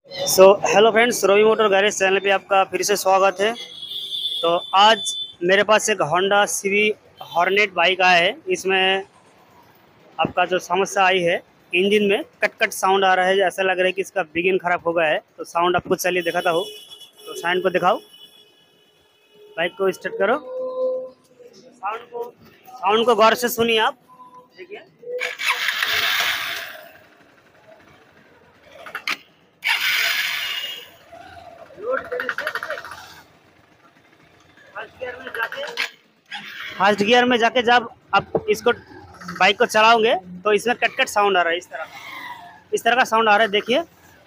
Hello friends, Ravi motor garage channel पे आपका फिर से स्वागत है। तो आज मेरे पास एक होंडा सीवी हॉर्नेट बाइक आया है। इसमें आपका जो समस्या आई है, इंजन में कट कट साउंड आ रहा है। ऐसा लग रहा है कि इसका बिगिन खराब हो गया है। तो साउंड आपको चलिए दिखाता हूँ। तो साउंड को दिखाओ, बाइक को स्टार्ट करो। साउंड को गौर से सुनिए आप। देखिए, लोड देने से फर्स्ट गियर में जाके जब आप इसको बाइक को चलाओगे तो इसमें कट कट साउंड आ रहा है। इस तरह का साउंड आ रहा है। देखिए,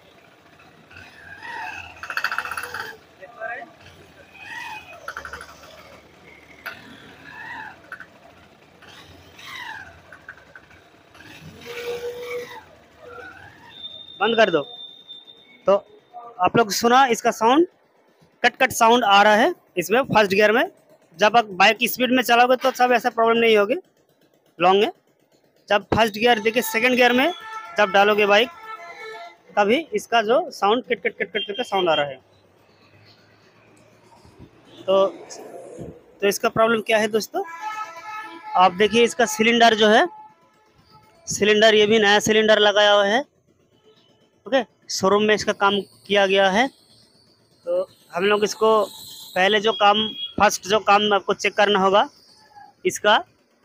बंद कर दो। तो आप लोग सुना इसका साउंड, कट कट साउंड आ रहा है इसमें फर्स्ट गियर में। जब आप बाइक स्पीड में चलाओगे तो सब ऐसा प्रॉब्लम नहीं होगी लॉन्ग में। जब फर्स्ट गियर देखिए, सेकंड गियर में जब डालोगे बाइक, तभी इसका जो sound cut cut cut cut cut का साउंड आ रहा है। तो इसका प्रॉब्लम क्या है दोस्तों, आप देखिए इसका सिलेंडर जो है, सिलेंडर ये भी नया सिलेंडर लगाया हुआ है। ओके, शोरूम में इसका काम किया गया है। तो हम लोग इसको पहले फर्स्ट जो काम आपको चेक करना होगा, इसका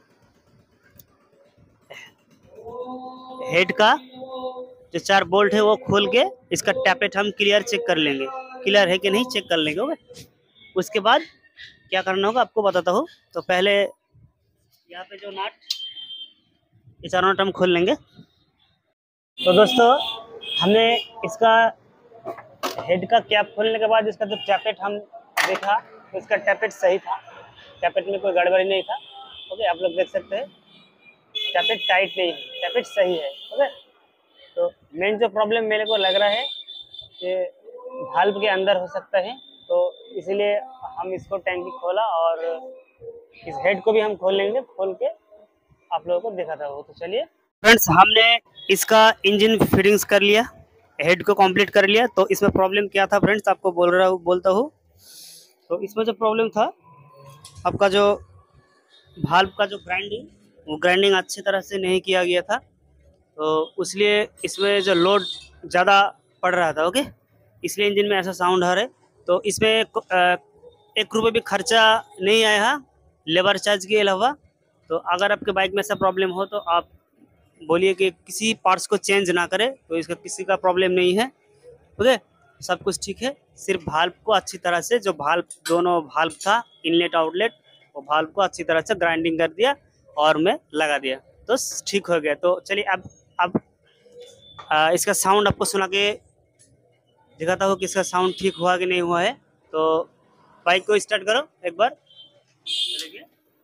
हेड का जो 4 बोल्ट है वो खोल के इसका टैपेट हम क्लियर चेक कर लेंगे। क्लियर है कि नहीं चेक कर लेंगे। ओके, उसके बाद क्या करना होगा आपको बताता हूँ। तो पहले यहाँ पे जो नट, ये 4 नट हम खोल लेंगे। तो दोस्तों, हमने इसका हेड का कैप खोलने के बाद इसका जो टैपेट हम देखा, तो इसका टैपेट सही था। टैपेट में कोई गड़बड़ी नहीं था। ओके, आप लोग देख सकते हैं टैपेट टाइट नहीं है, टैपेट सही है। ओके, तो मेन जो प्रॉब्लम मेरे को लग रहा है कि भाल्व के अंदर हो सकता है। तो इसलिए हम इसको टैंकी खोला और इस हेड को भी हम खोल लेंगे। खोल के आप लोगों को दिखाता हूँ। तो चलिए फ्रेंड्स, हमने इसका इंजन फिटिंग्स कर लिया, हेड को कंप्लीट कर लिया। तो इसमें प्रॉब्लम क्या था फ्रेंड्स, आपको बोलता हूँ। तो इसमें जो प्रॉब्लम था, आपका जो भाल्व का जो ग्राइंडिंग, वो ग्राइंडिंग अच्छी तरह से नहीं किया गया था। तो इसलिए इसमें जो लोड ज़्यादा पड़ रहा था। ओके, इसलिए इंजन में ऐसा साउंड आ रहा है। तो इसमें 1 रुपये भी खर्चा नहीं आया है लेबर चार्ज के अलावा। तो अगर आपके बाइक में ऐसा प्रॉब्लम हो तो आप बोलिए कि किसी पार्ट्स को चेंज ना करें, तो इसका किसी का प्रॉब्लम नहीं है। ओके, सब कुछ ठीक है। सिर्फ भाल्व को अच्छी तरह से, जो भाल्व दोनों भाल्व था इनलेट आउटलेट, वो भाल्व को अच्छी तरह से ग्राइंडिंग कर दिया और मैं लगा दिया, तो ठीक हो गया। तो चलिए अब इसका साउंड आपको सुना के दिखाता हूँ कि इसका साउंड ठीक हुआ कि नहीं हुआ है। तो बाइक को स्टार्ट करो एक बार। देखिए,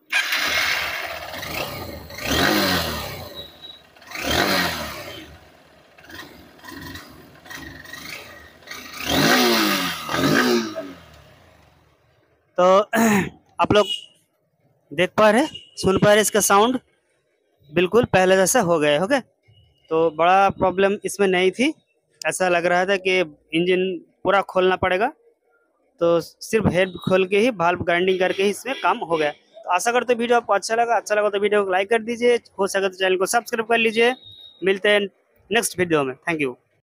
तो आप लोग देख पा रहे, सुन पा रहे, इसका साउंड बिल्कुल पहले जैसा हो गया है। ओके, तो बड़ा प्रॉब्लम इसमें नहीं थी। ऐसा लग रहा था कि इंजन पूरा खोलना पड़ेगा, तो सिर्फ हेड खोल के ही, भाल्व ग्राइंडिंग करके ही इसमें काम हो गया। तो आशा करते वीडियो आपको अच्छा लगा तो वीडियो को लाइक कर दीजिए, हो सके तो चैनल को सब्सक्राइब कर लीजिए। मिलते हैं नेक्स्ट वीडियो में। Thank you.